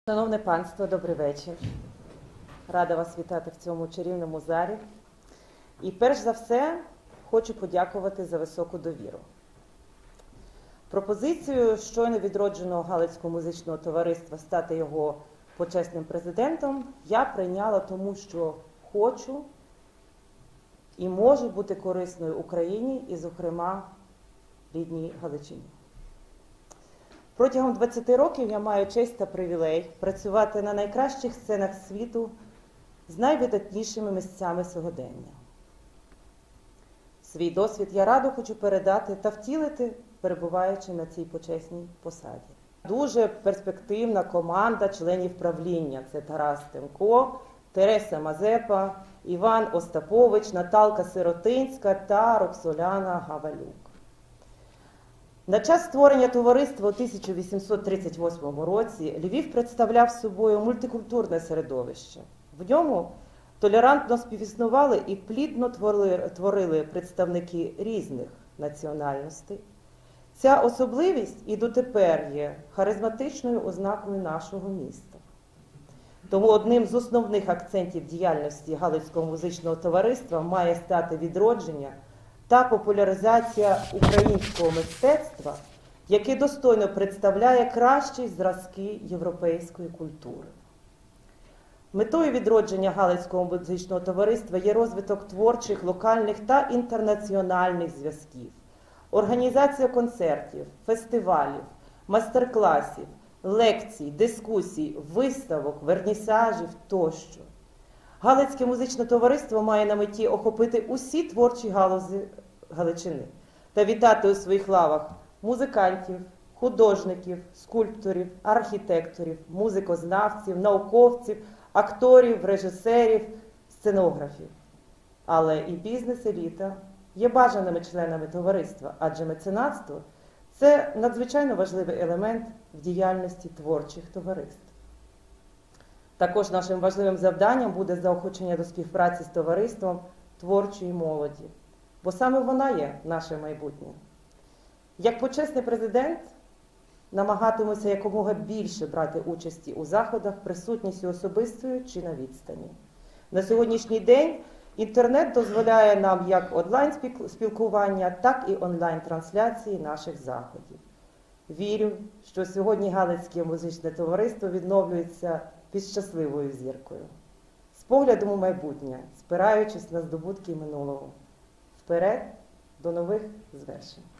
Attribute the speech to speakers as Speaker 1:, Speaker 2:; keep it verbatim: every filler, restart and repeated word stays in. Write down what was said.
Speaker 1: Шановне панство, добрий вечір. Рада вас вітати в цьому чарівному залі. І перш за все хочу подякувати за високу довіру. Пропозицію щойно відродженого Галицького музичного товариства стати його почесним президентом я прийняла тому, що хочу і можу бути корисною Україні і, зокрема, рідній Галичині. Протягом двадцяти років я маю честь та привілей працювати на найкращих сценах світу з найвидатнішими місцями сьогодення. Свій досвід я радо хочу передати та втілити, перебуваючи на цій почесній посаді. Дуже перспективна команда членів правління – це Тарас Темко, Тереса Мазепа, Іван Остапович, Наталка Сиротинська та Роксоляна Гавалюк. На час створення товариства у тисяча вісімсот тридцять восьмому році Львів представляв собою мультикультурне середовище. В ньому толерантно співіснували і плідно творили, творили представники різних національностей. Ця особливість і дотепер є харизматичною ознакою нашого міста. Тому одним з основних акцентів діяльності Галицького музичного товариства має стати відродження та популяризація українського мистецтва, яке достойно представляє кращі зразки європейської культури. Метою відродження Галицького музичного товариства є розвиток творчих, локальних та інтернаціональних зв'язків, організація концертів, фестивалів, майстер-класів, лекцій, дискусій, виставок, вернісажів тощо. Галицьке музичне товариство має на меті охопити усі творчі галузі Галичини та вітати у своїх лавах музикантів, художників, скульпторів, архітекторів, музикознавців, науковців, акторів, режисерів, сценографів. Але і бізнес-еліта є бажаними членами товариства, адже меценатство – це надзвичайно важливий елемент в діяльності творчих товариств. Також нашим важливим завданням буде заохочення до співпраці з товариством творчої молоді, бо саме вона є наше майбутнє. Як почесний президент намагатимуся якомога більше брати участі у заходах, присутністю особистою чи на відстані. На сьогоднішній день інтернет дозволяє нам як онлайн-спілкування, так і онлайн-трансляції наших заходів. Вірю, що сьогодні Галицьке музичне товариство відновлюється під щасливою зіркою. З поглядом у майбутнє, спираючись на здобутки минулого. Вперед, до нових звершень.